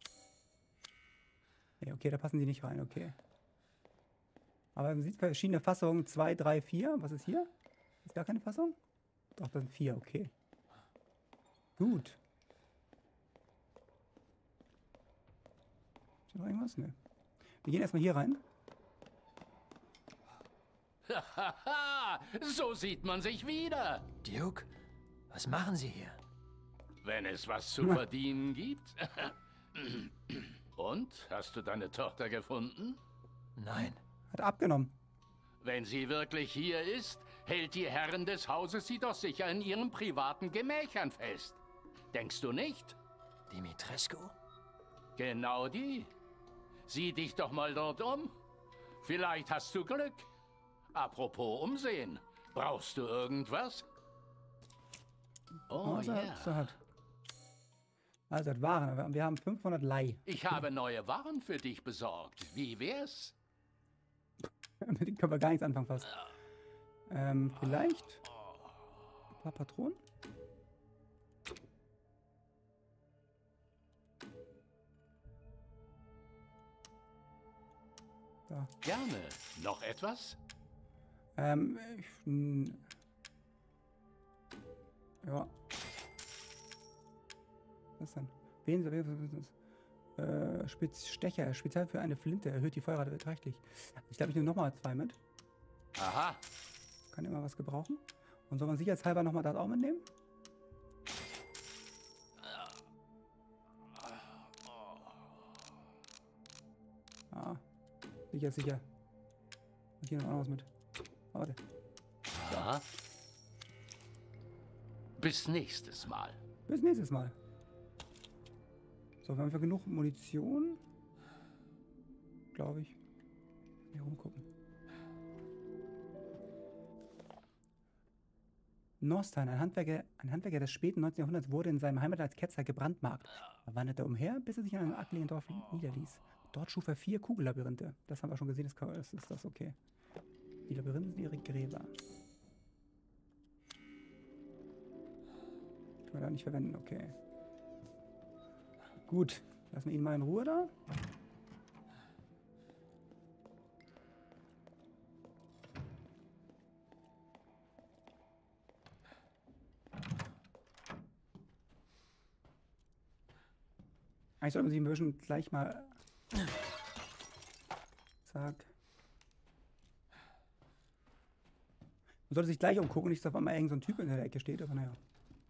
Ja, okay, da passen die nicht rein, okay. Aber man sieht verschiedene Fassungen. zwei, drei, vier. Was ist hier? Ist gar keine Fassung? Doch, das sind vier, okay. Gut. Ist noch irgendwas? Ne. Wir gehen erstmal hier rein. Hahaha, so sieht man sich wieder. Duke, was machen Sie hier? Wenn es was zu verdienen gibt. Und, hast du deine Tochter gefunden? Nein. Hat abgenommen. Wenn sie wirklich hier ist, hält die Herrin des Hauses sie doch sicher in ihren privaten Gemächern fest. Denkst du nicht? Dimitrescu? Genau die. Sieh dich doch mal dort um. Vielleicht hast du Glück. Apropos Umsehen. Brauchst du irgendwas? Oh, also, ja. So hat. Also, das Waren. Aber wir haben fünfhundert Leih. Ich habe neue Waren für dich besorgt. Wie wär's? Mit denen können wir gar nichts anfangen fast. Ähm, vielleicht ein paar Patronen? Da. Gerne. Noch etwas? Ähm, ich, n- ja. Was denn? Wen, wen, was ist das? Äh, Spitz, Stecher, speziell für eine Flinte, erhöht die Feuerrate beträchtlich. Ich glaube, ich nehme nochmal zwei mit. Aha. Kann immer was gebrauchen. Und soll man sicherheitshalber nochmal das auch mitnehmen? Ah, sicher, sicher. Und hier noch was mit. Warte. Ja. Bis nächstes Mal. Bis nächstes Mal. So, wir haben wir genug Munition. Glaube ich. Hier rumgucken. Norstein, ein Handwerker, ein Handwerker des späten neunzehnten Jahrhunderts, wurde in seinem Heimat als Ketzer gebrandmarkt. Er wanderte umher, bis er sich in einem abgelegenen Dorf niederließ. Dort schuf er vier Kugellabyrinthe. Das haben wir schon gesehen, das ist das okay. Die Labyrinthe sind ihre Gräber. Können wir da nicht verwenden, okay. Gut, lassen wir ihn mal in Ruhe da. Eigentlich sollten wir sie ein bisschen gleich mal... Zack. Man sollte sich gleich umgucken, nicht, dass auf einmal irgend so ein Typ in der Ecke steht, aber naja.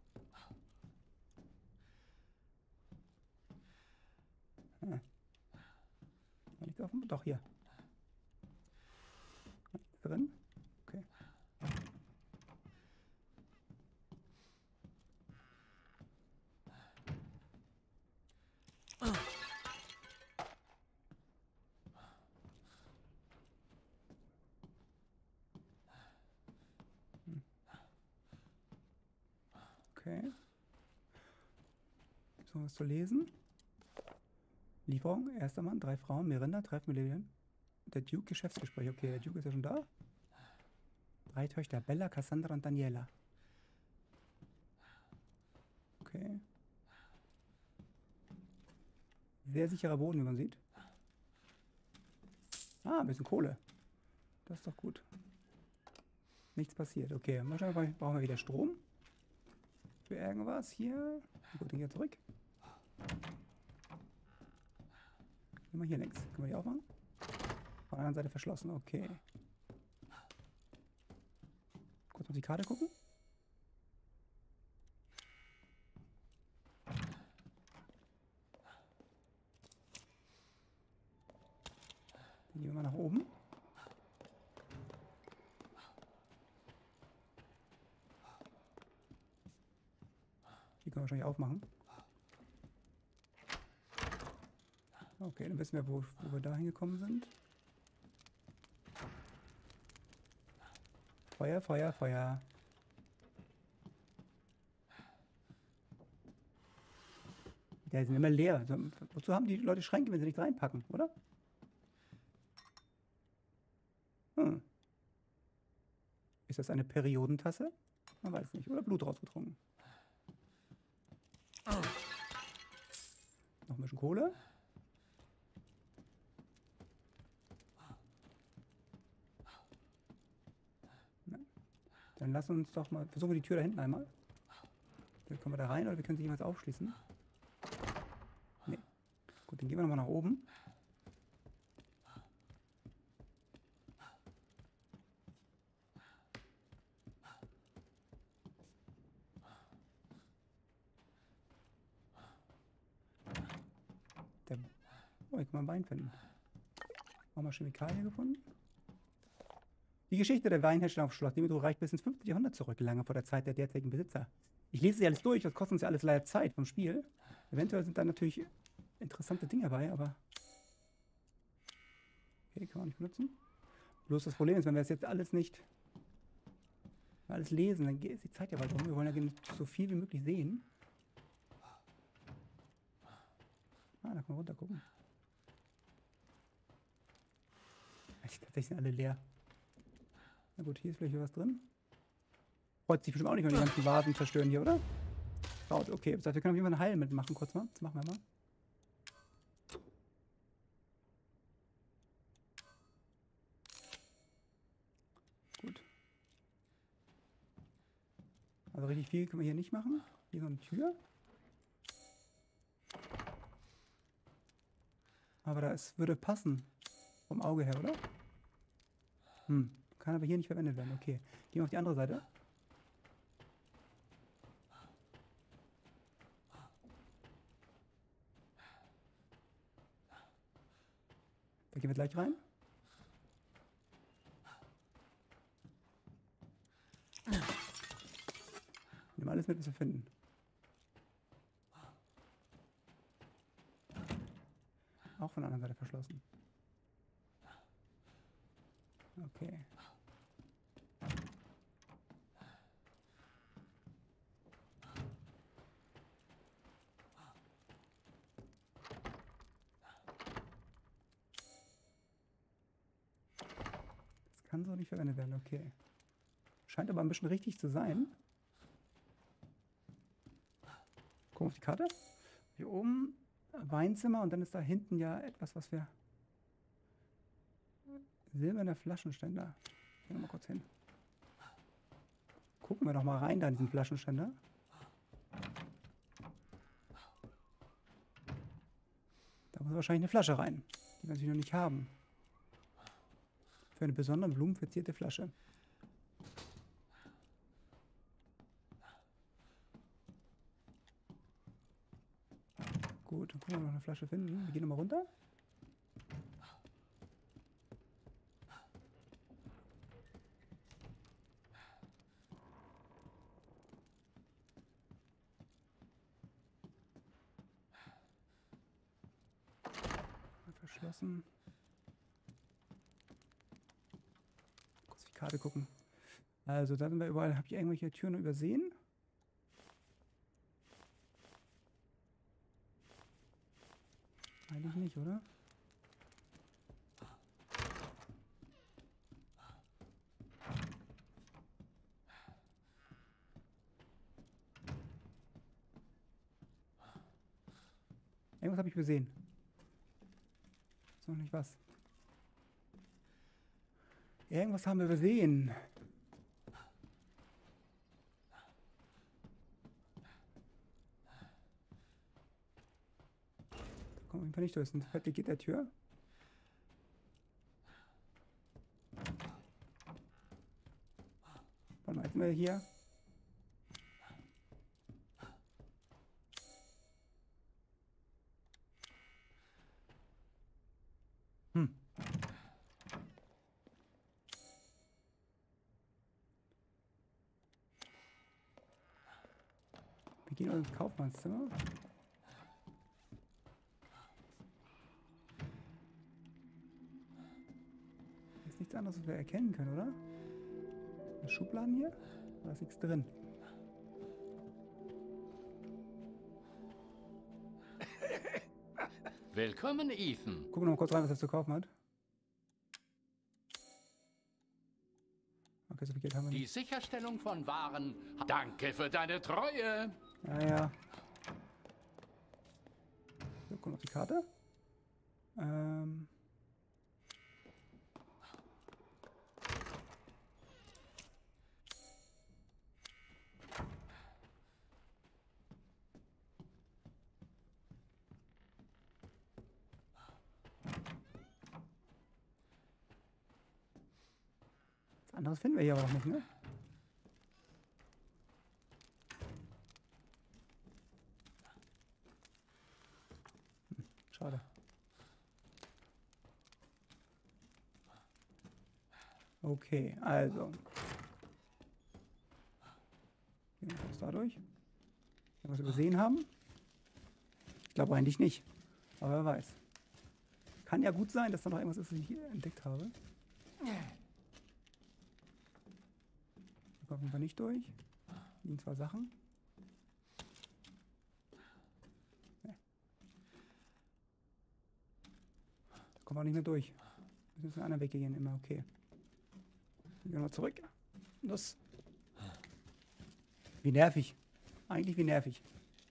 Hm. Liegt offen? Doch, hier. Nichts drin? Okay. Okay. So, was zu lesen. Lieferung, erster Mann, drei Frauen, Miranda, Treffen mit Lillian. Der Duke, Geschäftsgespräch. Okay, der Duke ist ja schon da. Drei Töchter, Bella, Cassandra und Daniela. Okay. Sehr sicherer Boden, wie man sieht. Ah, ein bisschen Kohle. Das ist doch gut. Nichts passiert. Okay, wahrscheinlich brauchen wir wieder Strom. Für irgendwas hier. Gut, den hier zurück. Gehen wir hier links. Können wir die aufmachen? Von der anderen Seite verschlossen. Okay. Kurz auf die Karte gucken. Dann gehen wir mal nach oben. Die können wir wahrscheinlich aufmachen. Okay, dann wissen wir, wo, wo wir da hingekommen sind. Feuer, Feuer, Feuer. Ja, die sind immer leer. Also, wozu haben die Leute Schränke, wenn sie nichts reinpacken, oder? Hm. Ist das eine Periodentasse? Man weiß nicht. Oder Blut rausgetrunken. Noch ein bisschen Kohle. Dann lass uns doch mal versuchen wir die Tür da hinten einmal. Dann kommen wir da rein oder wir können sie jemals aufschließen. Nee. Gut, dann gehen wir nochmal nach oben. Der oh, hier kann man Wein finden. Haben wir Chemikalien gefunden? Die Geschichte der Weinherstellung auf Schloss Dimitro reicht bis ins fünfzehnten Jahrhundert zurück, lange vor der Zeit der derzeitigen Besitzer. Ich lese sie alles durch, das kostet uns ja alles leider Zeit vom Spiel. Eventuell sind da natürlich interessante Dinge dabei, aber... Okay, kann man nicht benutzen. Bloß das Problem ist, wenn wir das jetzt alles nicht... alles lesen, dann ist die Zeit ja bald rum. Wir wollen ja so viel wie möglich sehen. Ah, da kann man runter gucken. Tatsächlich sind alle leer. Na gut, hier ist vielleicht was drin. Freut sich bestimmt auch nicht, wenn wir die ganzen Vasen zerstören hier, oder? Schaut, okay. Das heißt, wir können auf jeden Fall ein Heil mitmachen, kurz mal. Das machen wir mal. Gut. Also richtig viel können wir hier nicht machen. Hier so eine Tür. Aber das würde passen. Vom Auge her, oder? Hm. Kann aber hier nicht verwendet werden. Okay. Gehen wir auf die andere Seite. Da gehen wir gleich rein. Nehmen alles mit, was wir finden. Auch von der anderen Seite verschlossen. Okay. Das kann so nicht verwendet werden, okay. Scheint aber ein bisschen richtig zu sein. Gucken wir auf die Karte. Hier oben Weinzimmer und dann ist da hinten ja etwas, was wir... Silberner Flaschenständer. Gehen wir mal kurz hin. Gucken wir doch mal rein da in diesen Flaschenständer. Da muss wahrscheinlich eine Flasche rein, die wir natürlich noch nicht haben. Für eine besondere blumenverzierte Flasche. Gut, dann gucken wir, ob wir noch eine Flasche finden. Wir gehen nochmal runter. Verschlossen. Kurz die Karte gucken. Also da sind wir überall. Habe ich irgendwelche Türen übersehen? Eigentlich nicht, oder? habe ich übersehen. Ist noch nicht was. Irgendwas haben wir übersehen. Da kommen wir einfach nicht durch. Das ist eine fette Gittertür. Warte mal, jetzt sind wir hier. Hm. Wir gehen ins Kaufmannszimmer. Ist nichts anderes, was wir erkennen können, oder? Die Schubladen hier? Da ist nichts drin. Willkommen, Ethan. Gucken wir noch mal kurz rein, was er zu kaufen hat. Okay, so viel Geld haben wir Die nicht. Sicherstellung von Waren. Danke für deine Treue. Ja, ja. So, kommt noch die Karte. Ähm. Was anderes finden wir hier aber auch nicht, ne? Hm, schade. Okay, also. Gehen wir kurz dadurch. Wenn wir was übersehen haben. Ich glaube eigentlich nicht. Aber wer weiß. Kann ja gut sein, dass da noch irgendwas ist, was ich hier entdeckt habe. Da kommen wir nicht durch. Liegen zwei Sachen. Nee. Da kommen wir auch nicht mehr durch. Wir müssen einen anderen Weg gehen, immer okay. Gehen wir mal zurück. Los. Wie nervig. Eigentlich wie nervig.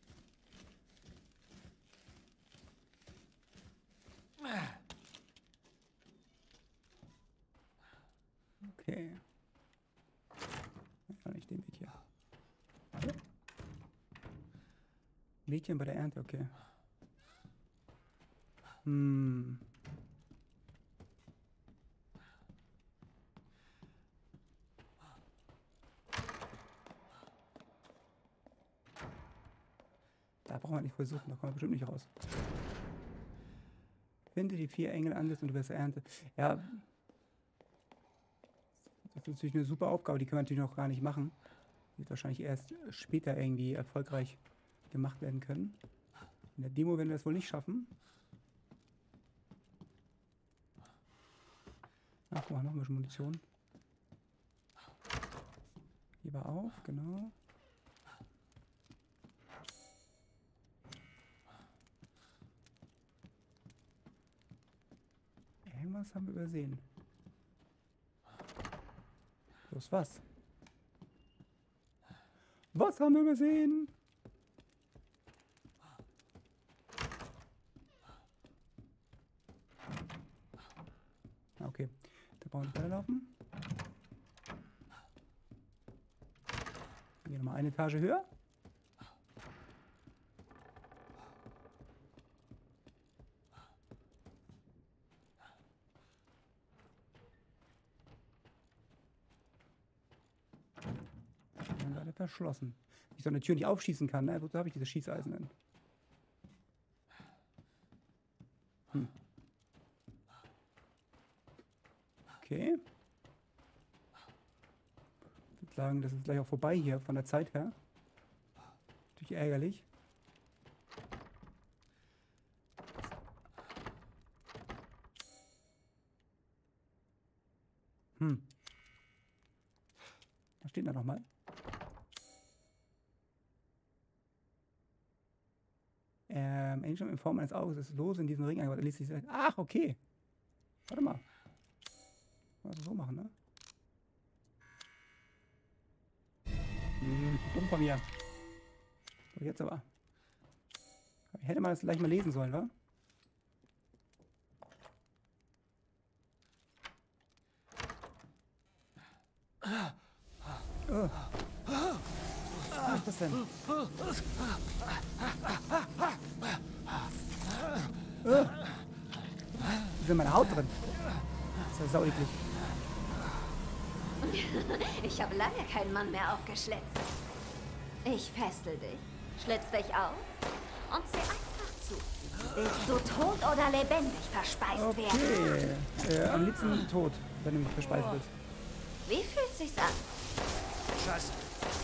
Okay. Ja, nicht den Weg hier. Hallo? Mädchen bei der Ernte, okay. Hm. Da brauchen wir nicht versuchen, da kommen wir bestimmt nicht raus. Finde die vier Engel ansetzt und du wirst Ernte. Ja. Das ist natürlich eine super Aufgabe, die können wir natürlich noch gar nicht machen. Die wird wahrscheinlich erst später irgendwie erfolgreich gemacht werden können. In der Demo werden wir das wohl nicht schaffen. Ach, guck mal, noch ein bisschen Munition. Hier war auf, genau. Irgendwas haben wir übersehen. Los, was? Was haben wir übersehen? Okay, da brauchen wir weiterlaufen. Hier nochmal eine Etage höher. Verschlossen. Ich so eine Tür nicht aufschießen kann, ne? Wozu habe ich diese Schießeisen denn? Hm. Okay. Ich würde sagen, das ist gleich auch vorbei hier von der Zeit her. Natürlich ärgerlich. Hm. Was steht da nochmal? Ähm, Angel in Form eines Auges ist lose in diesen Ring eingebaut. Er ließ sich sagen, ach, okay. Warte mal. Also so machen, ne? Hm, dumm von mir. So, jetzt aber. Habe Hätte man das gleich mal lesen sollen, wa? Oh. Was ist das denn? Oh. Wie ist in meiner Haut drin? Das ist ja saueklig. Ich habe lange keinen Mann mehr aufgeschlitzt. Ich fessel dich, schlitz dich auf und sieh einfach zu. Willst du tot oder lebendig verspeist Okay. werden? Äh, am liebsten tot, wenn du verspeist bist. Wie fühlt sich's an? Scheiße.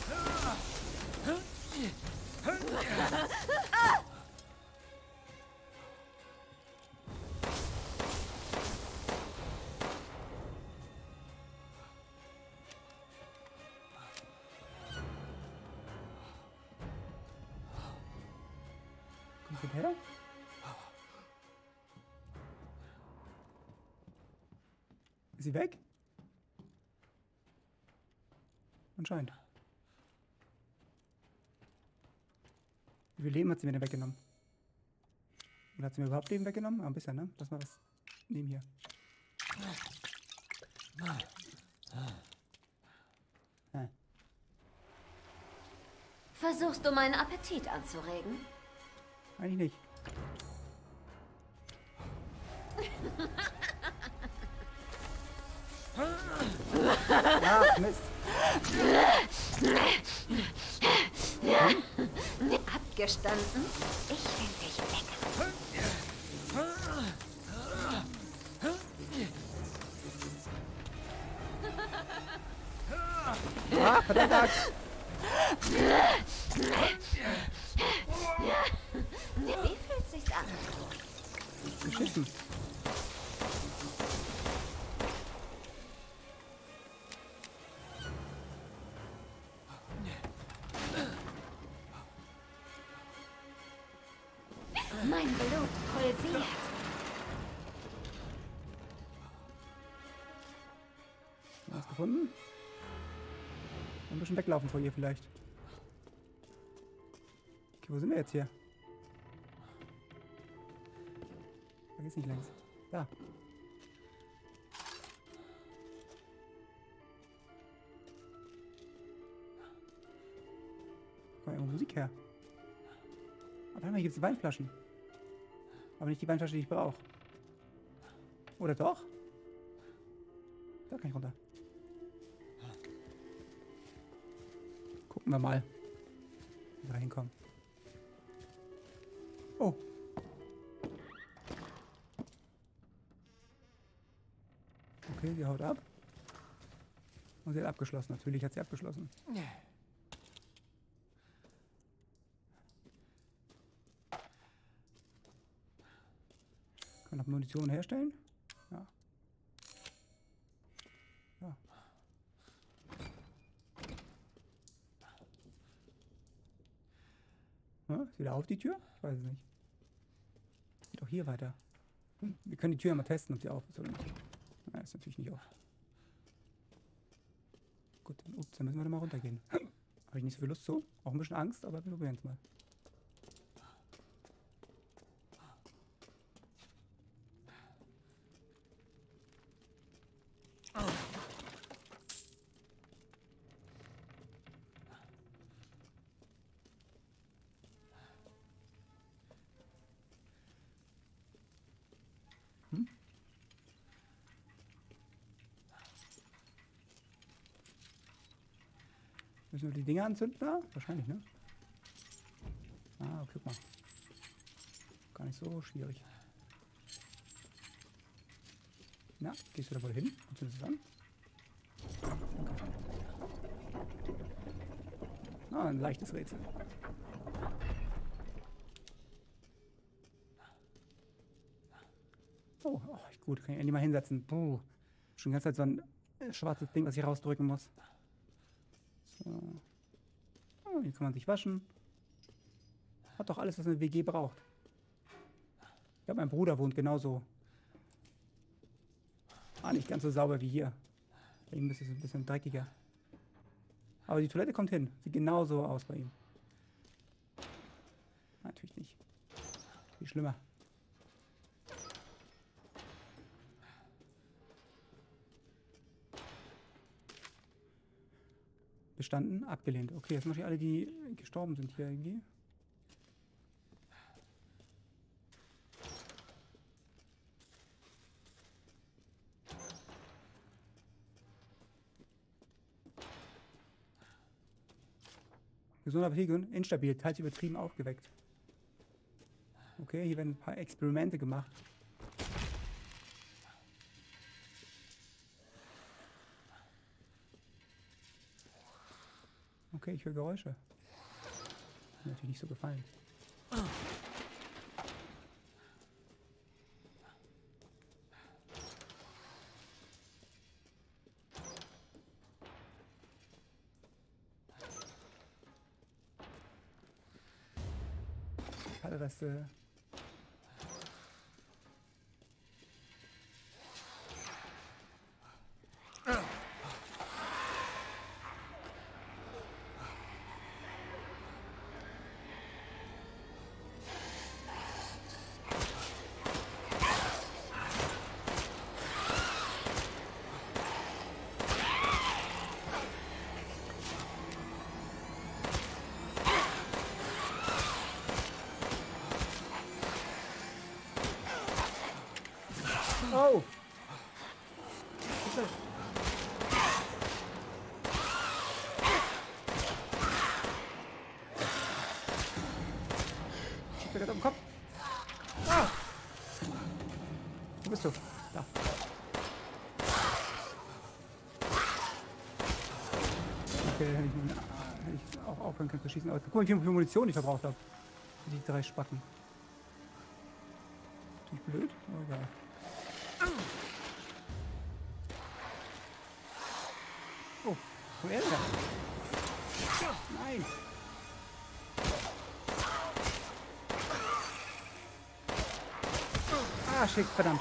Kommt sie her? Ist sie weg? Anscheinend. Wie viel Leben hat sie mir denn weggenommen? Oder hat sie mir überhaupt Leben weggenommen? Ah, ein bisschen, ne? Lass mal was nehmen hier. Ah. Versuchst du meinen Appetit anzuregen? Eigentlich nicht. Ach, Mist. Hm? Abgestanden? Ich find dich lecker. Ah, verdammt Axt. Wie fühlt sich's an? Beschissen. Mein Blut pulsiert. Was gefunden? Ein bisschen weglaufen vor ihr vielleicht. Okay, wo sind wir jetzt hier? Da geht's nicht längs. Da. Kommt irgendwo Musik her? Aber warte mal, hier gibt's Weinflaschen. Aber nicht die Weinflasche, die ich brauche. Oder doch? Da kann ich runter. Gucken wir mal, wie wir da hinkommen. Oh. Okay, sie haut ab. Und sie hat abgeschlossen. Natürlich hat sie abgeschlossen. Kann noch Munition herstellen? Ja. Ja. Ja, ist wieder auf die Tür? Ich weiß es nicht. Geht auch hier weiter. Hm, wir können die Tür mal testen, ob sie auf ist oder nicht. Ja, ist natürlich nicht auf. Gut, dann, ups, dann müssen wir da mal runtergehen. Habe ich nicht so viel Lust zu. Auch ein bisschen Angst, aber wir probieren es mal. Hm? Müssen wir die Dinger anzünden da? Wahrscheinlich, ne? Ah, guck mal. Gar nicht so schwierig. Na, gehst du da wohl hin und zündest es an? Ah, ein leichtes Rätsel. Oh, oh, gut, kann ich endlich mal hinsetzen. Puh. Schon die ganze Zeit so ein äh, schwarzes Ding, was ich rausdrücken muss. So. Oh, hier kann man sich waschen. Hat doch alles, was eine W G braucht. Ich glaube, mein Bruder wohnt genauso. Ah, nicht ganz so sauber wie hier. Bei ihm ist es ein bisschen dreckiger. Aber die Toilette kommt hin. Sieht genauso aus bei ihm. Natürlich nicht. Viel schlimmer. Bestanden, abgelehnt. Okay, jetzt muss ich alle, die gestorben sind hier irgendwie. Gesunder Appetit und instabil, teils übertrieben aufgeweckt. Okay, hier werden ein paar Experimente gemacht. Okay, ich höre Geräusche. Mir natürlich nicht so gefallen. Reste. Oh! Was ist das? Schiebt er gerade auf den Kopf? Ah! Wo bist du? Da. Okay, hätte ich, hätte ich auch aufhören können zu schießen. Aber guck mal, wie viel Munition ich verbraucht habe. Die drei Spacken. Natürlich blöd, aber egal. Oh, wo ist er? Nein! Ah, schick, verdammt!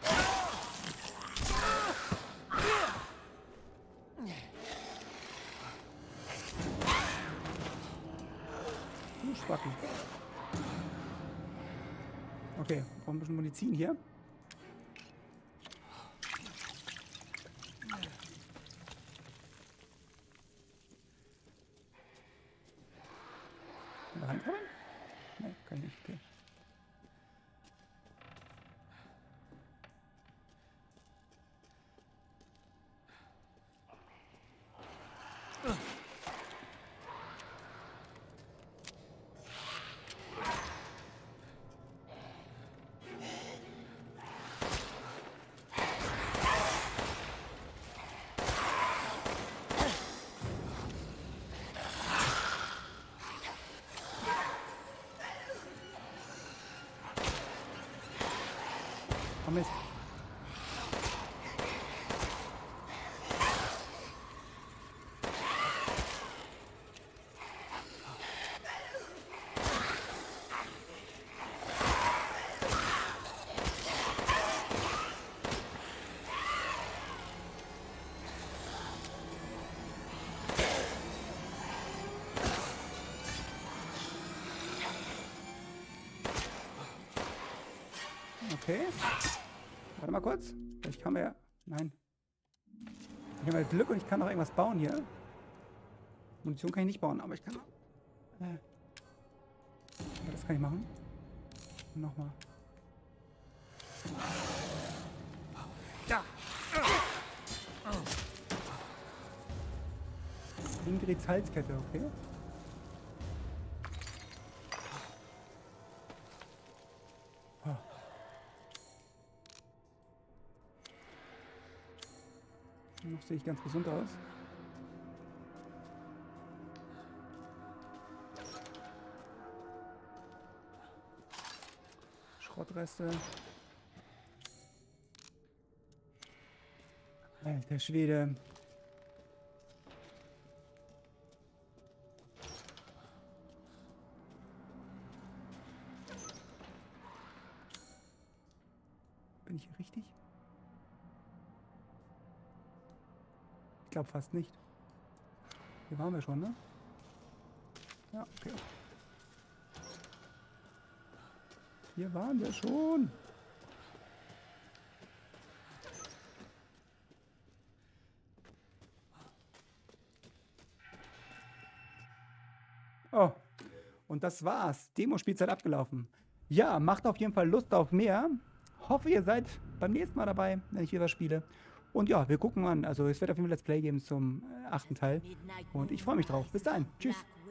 Du Spacken. Okay, brauchen ein bisschen Munition hier. Da reinkommen? Ne, kann ich nicht, okay. Oh Mist. Okay. Warte mal kurz. Vielleicht kann man ja... Nein. Ich habe mal Glück und ich kann noch irgendwas bauen hier. Munition kann ich nicht bauen, aber ich kann... Äh, ja, das kann ich machen. Nochmal. Ja. Ingrids Halskette, okay. Noch sehe ich ganz gesund aus. Schrottreste. Alter Schwede. Bin ich hier richtig? Ich glaube fast nicht. Hier waren wir schon, ne? Ja, okay. Hier waren wir schon. Oh, und das war's. Demo-Spielzeit abgelaufen. Ja, macht auf jeden Fall Lust auf mehr. Hoffe, ihr seid beim nächsten Mal dabei, wenn ich wieder was spiele. Und ja, wir gucken an. Also es wird auf jeden Fall Let's Play geben zum äh, achten Teil. Und ich freue mich drauf. Bis dahin. Tschüss.